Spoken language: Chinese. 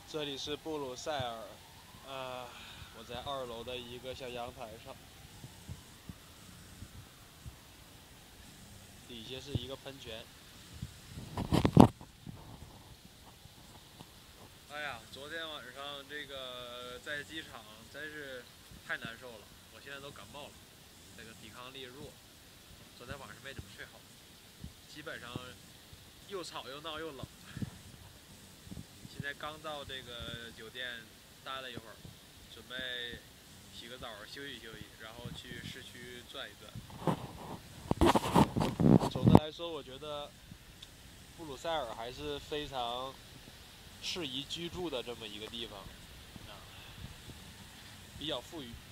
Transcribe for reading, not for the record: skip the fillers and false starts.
这里是布鲁塞尔，我在2楼的一个小阳台上，底下是一个喷泉。哎呀，昨天晚上这个在机场真是太难受了，我现在都感冒了，这个抵抗力弱。昨天晚上没怎么睡好，基本上又吵又闹又冷。现在刚到这个酒店待了一会儿，准备洗个澡休息休息，然后去市区转一转。总的来说，我觉得布鲁塞尔还是非常适宜居住的这么一个地方，比较富裕。